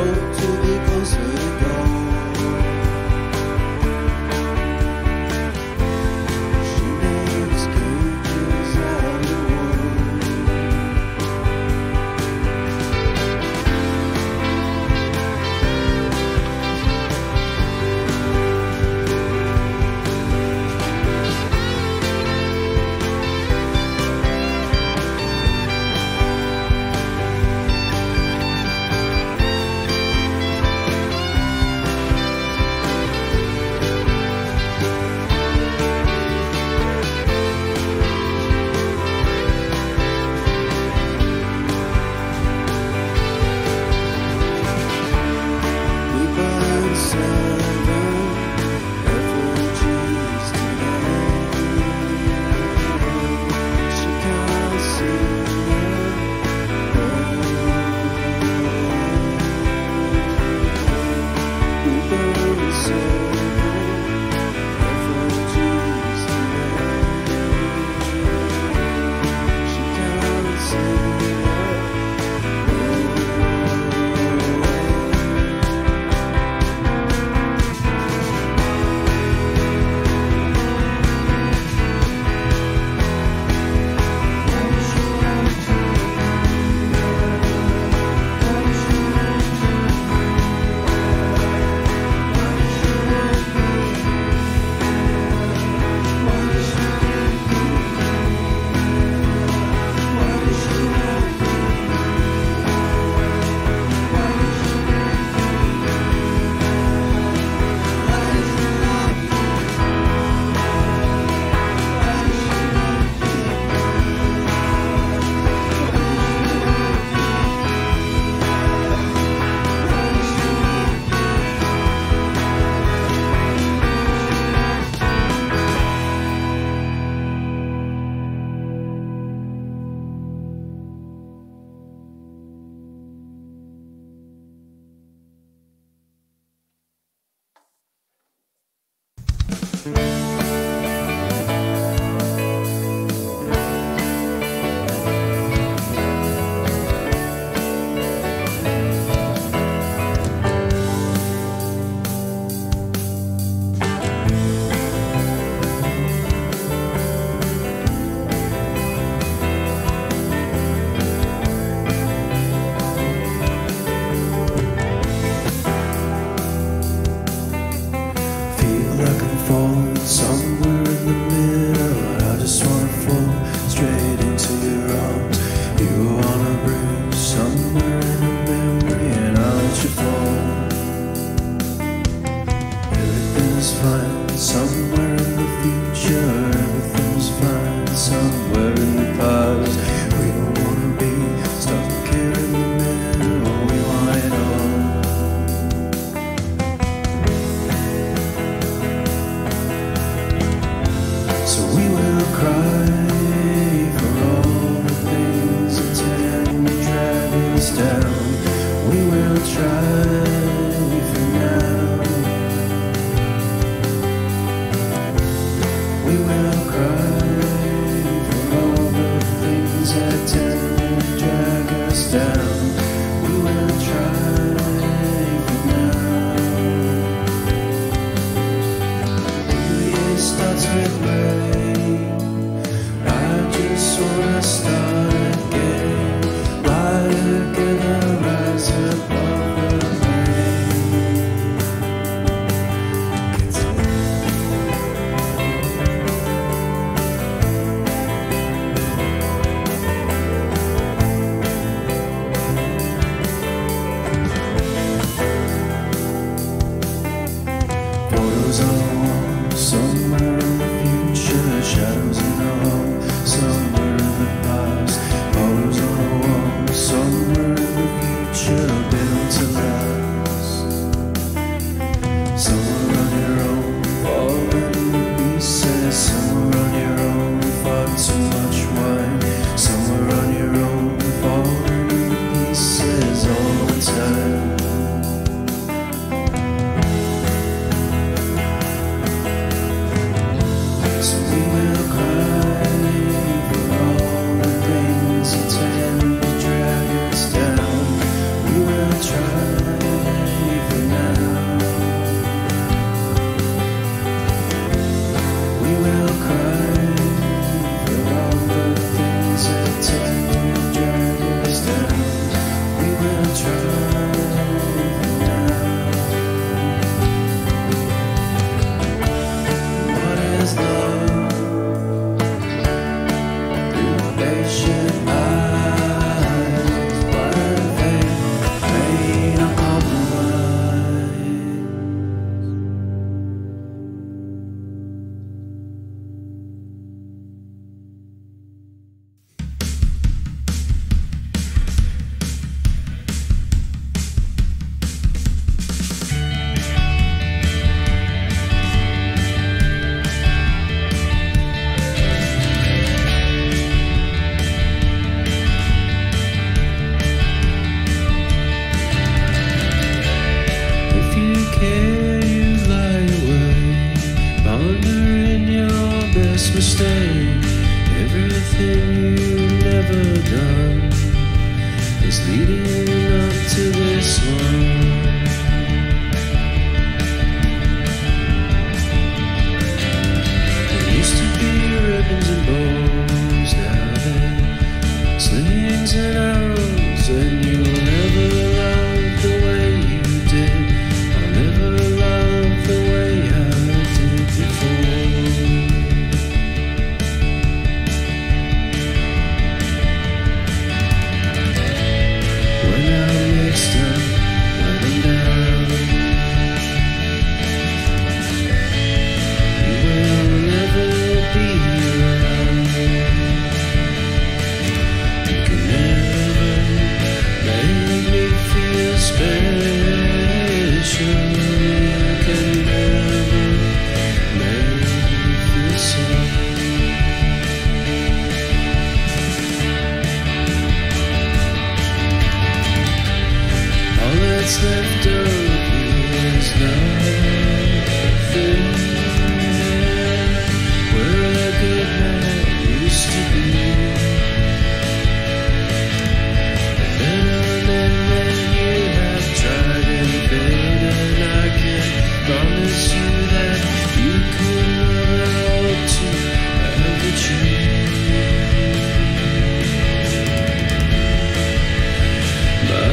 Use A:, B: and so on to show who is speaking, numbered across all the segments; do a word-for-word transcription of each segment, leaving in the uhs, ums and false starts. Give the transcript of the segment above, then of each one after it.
A: Try up to this one. There used to be ribbons and bows, now they're slings and arrows, and you'll never love the way you did. I'll never love the way I did before. When I'm mixed up, when I'm down, you will never be around. You can never make me feel special. You can never make me feel sad. All that's left of you is nothing. Where a good man used to be. And then that you have tried and failed, and I can promise you that you could never hope to ever change. My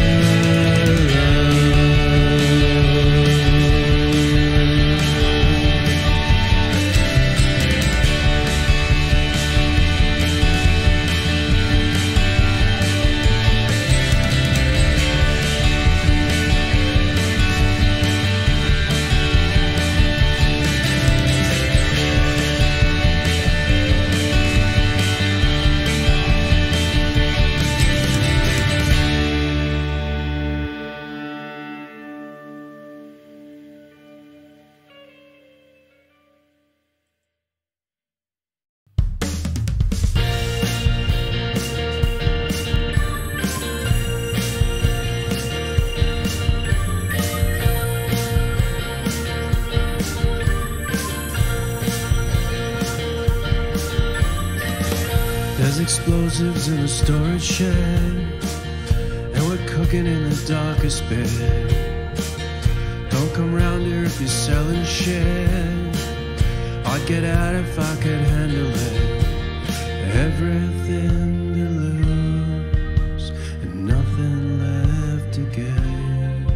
A: There's explosives in the storage shed, and we're cooking in the darkest bed. Don't come round here if you're selling shit. I'd get out if I could handle it. Everything to lose and nothing left to gain.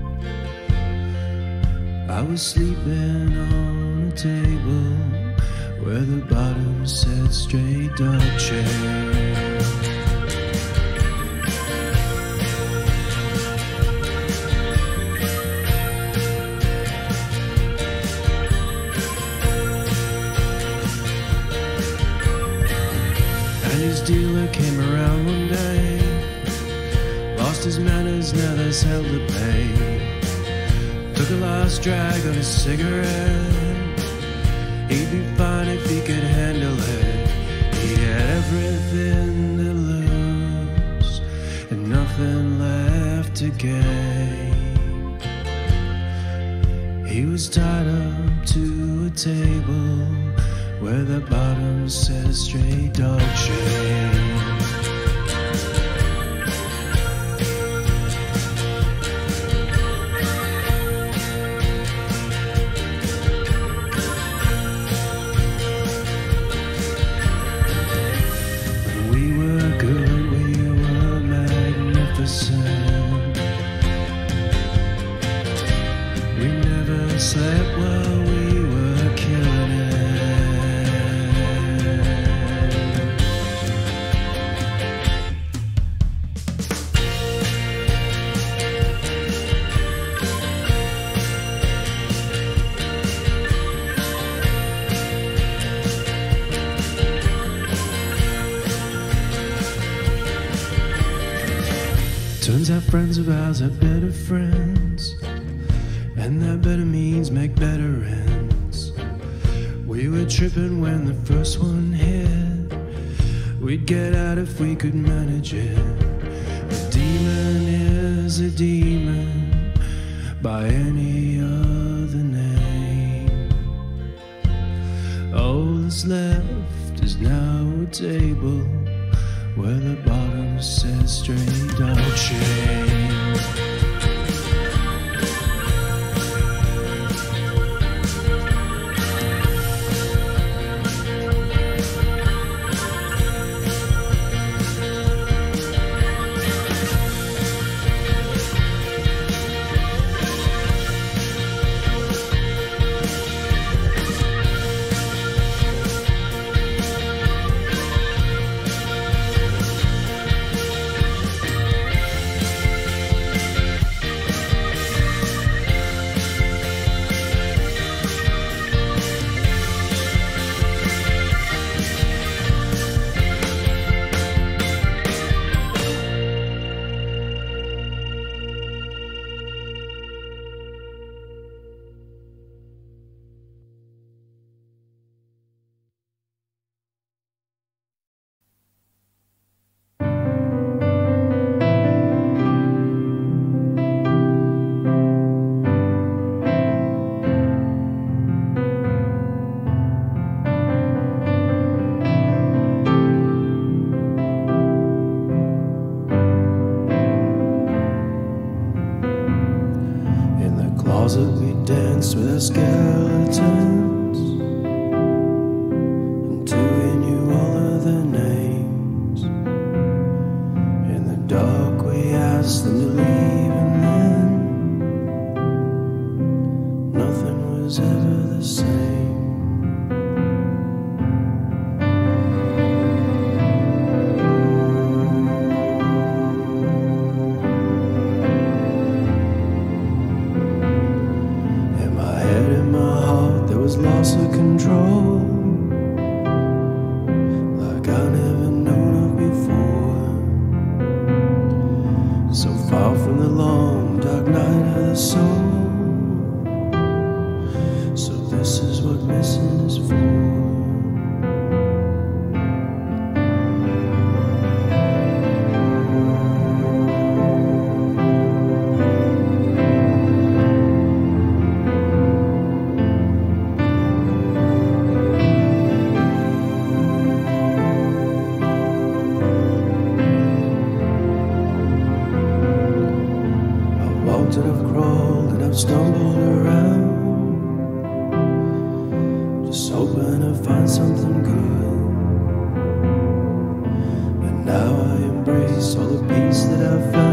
A: I was sleeping on a table where the bottom said straight dog chair. And his dealer came around one day, lost his manners, now there's hell to pay. Took a last drag on his cigarette. He'd be fine if he could handle it. He had everything to lose and nothing left to gain. He was tied up to a table where the bottom says straight dog shade. We never slept while we were killing it. Turns out friends of ours are better friends, and that better means make better ends. We were tripping when the first one hit. We'd get out if we could manage it. A demon is a demon by any other name. All that's left is now a table where the bottom says straight dog shame. We danced with our skeletons until we knew all of their names. In the dark we asked them to leave, and then nothing was ever the same. Loss of control, like I never known of before. So far from the long dark night of the soul. So this is what missing is for. And I've crawled and I've stumbled around, just hoping to find something good. And now I embrace all the peace that I've found.